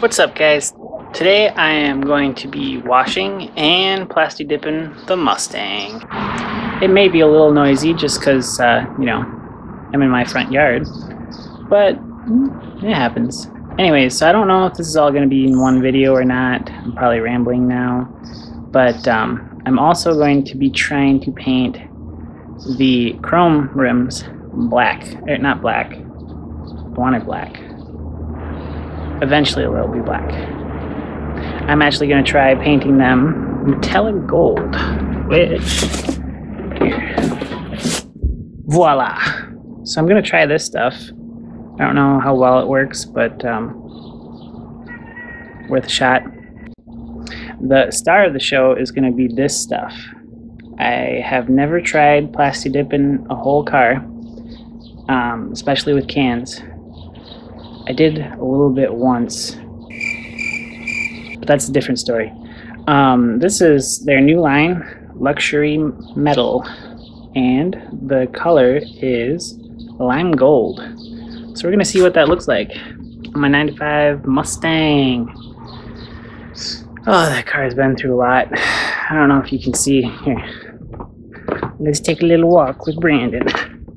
What's up, guys? Today I am going to be washing and Plastidipping the Mustang. It may be a little noisy just because, you know, I'm in my front yard, but it happens. Anyways, so I don't know if this is all going to be in one video or not. I'm probably rambling now, but I'm also going to be trying to paint the chrome rims black, or not black, I wanted black. Eventually they'll be black. I'm actually going to try painting them metallic gold with, here, voila. So I'm going to try this stuff. I don't know how well it works, but worth a shot. The star of the show is going to be this stuff. I have never tried Plastidipping a whole car, especially with cans. I did a little bit once, but that's a different story. This is their new line, Luxury Metal, and the color is lime gold. So we're gonna see what that looks like on my 95 Mustang. Oh, that car has been through a lot. I don't know if you can see. Here, let's take a little walk with Brandon.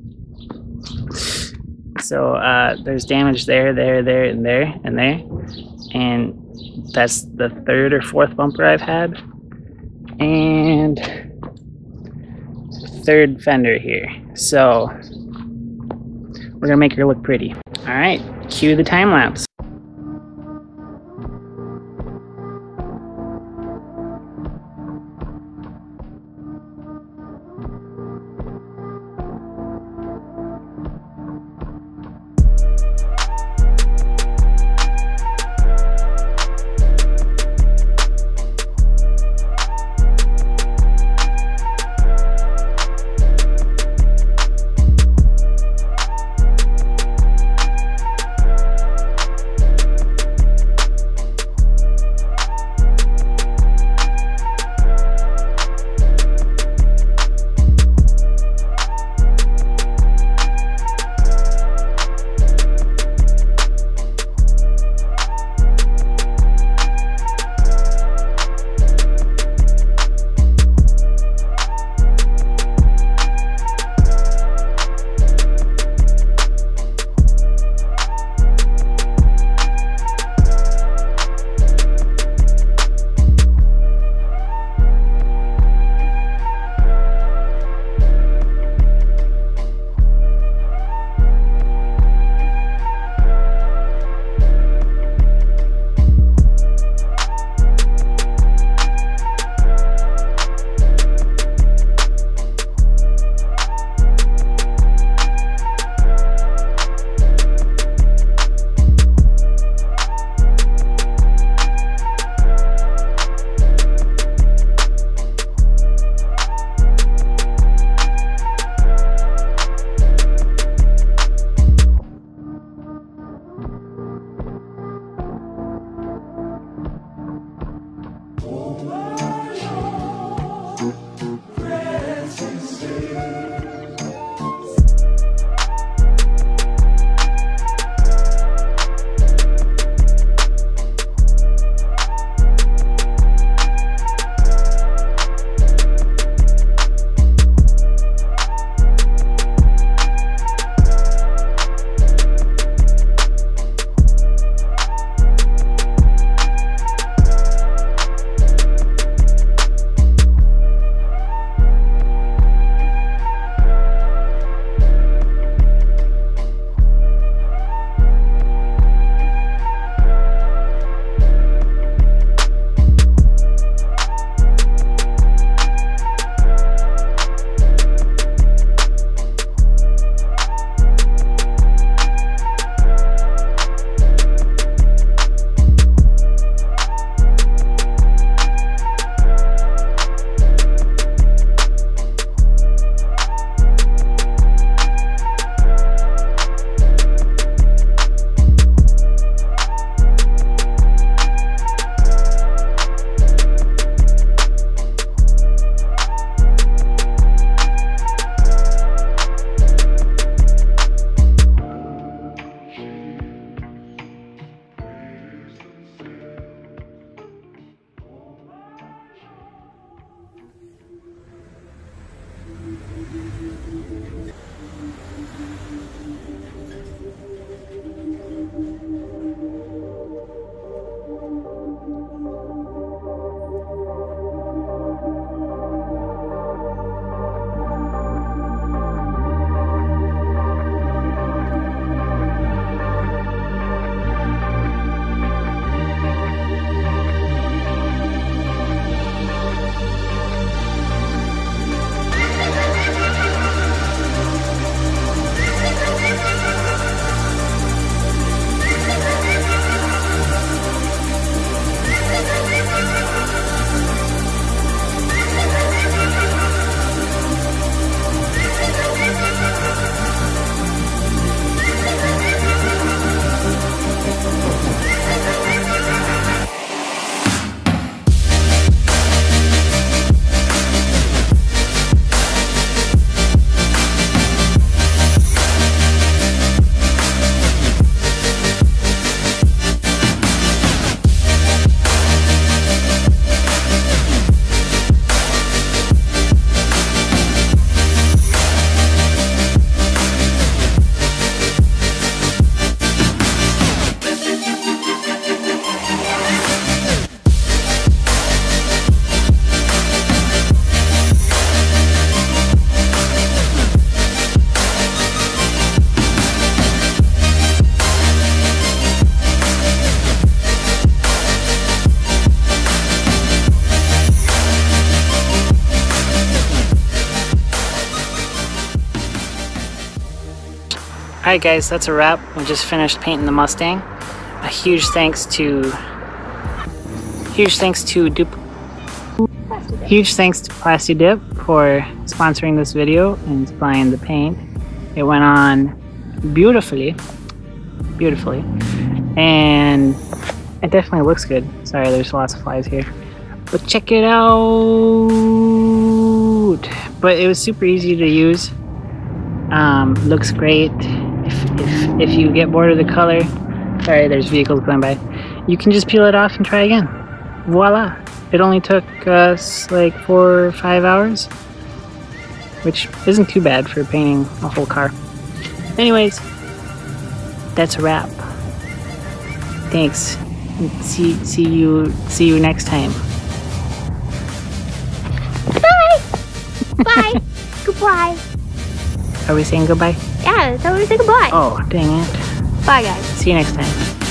So there's damage there, and there, and that's the third or fourth bumper I've had, and third fender here. So we're gonna make her look pretty. All right, cue the time lapse. Alright guys, that's a wrap. We just finished painting the Mustang. A huge thanks to Plastidip for sponsoring this video and supplying the paint. It went on beautifully, and it definitely looks good. Sorry, there's lots of flies here, but check it out. But it was super easy to use. Looks great. If you get bored of the color, sorry, there's vehicles going by, you can just peel it off and try again. Voila! It only took us like 4 or 5 hours, which isn't too bad for painting a whole car. Anyways, that's a wrap. Thanks. See you next time. Bye. Bye. Goodbye. Are we saying goodbye? Yeah, that's how we say goodbye. Oh, dang it. Bye, guys. See you next time.